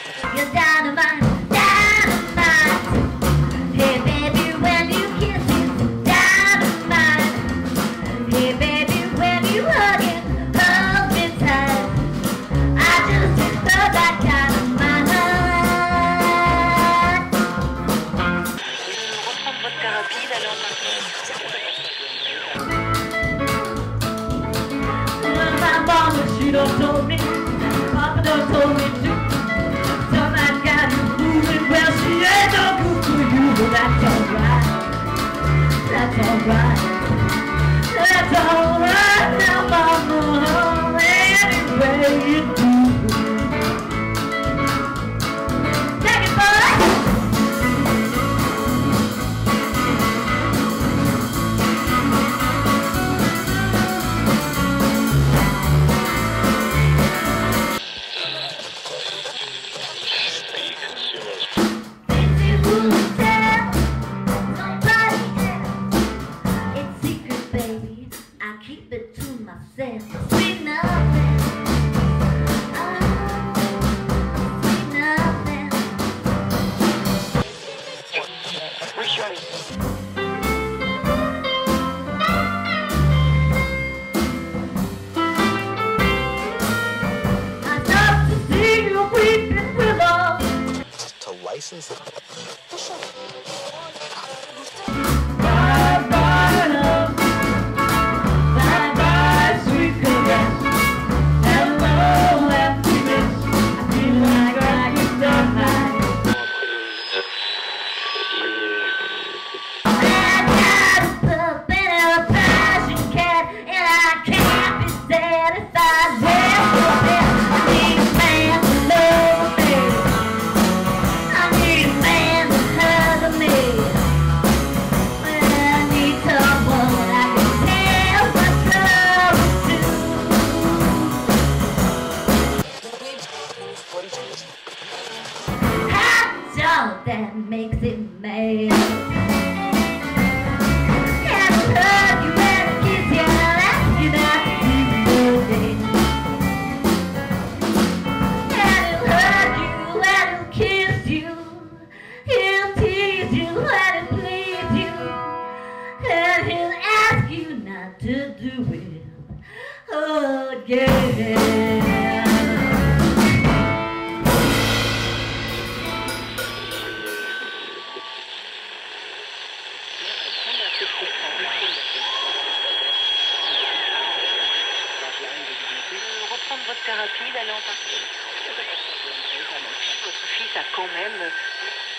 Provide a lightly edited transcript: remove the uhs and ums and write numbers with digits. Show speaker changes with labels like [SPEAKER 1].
[SPEAKER 1] You're dynamite, dynamite. Hey baby, when you kiss it's dynamite. Hey baby, when you hug it, hold me tight. I just love that kind of mind.
[SPEAKER 2] Reprendre votre thérapie, d'aller en partie.
[SPEAKER 1] Well, my mama, she done told me, Papa done told me too. Somebody got you moving, well, she ain't no good for you, but that's alright. That's alright. That's alright now, mama, anyway you do. Take it, boy. Keep it to myself. Sweet nothing. Oh, sweet nothing. I love to see you weeping willow.
[SPEAKER 3] To license it.
[SPEAKER 1] Bye bye love. Bye bye sweet caress. Hello happiness. I feel like I can die. I got a pup and a passion cat, and I can't be satisfied with it. I need a man to love me. I need a man to hug me. Well, I need someone I can tell my trouble to. Hot dog that makes it mad. Can I hug you and kiss you and ask you not to leave me today? Can he hug you and he'll kiss you? He'll tease you and he'll please you, and he'll ask you not to do it again.
[SPEAKER 2] Reprendre votre thérapie, d'aller en partie. Votre fils a quand même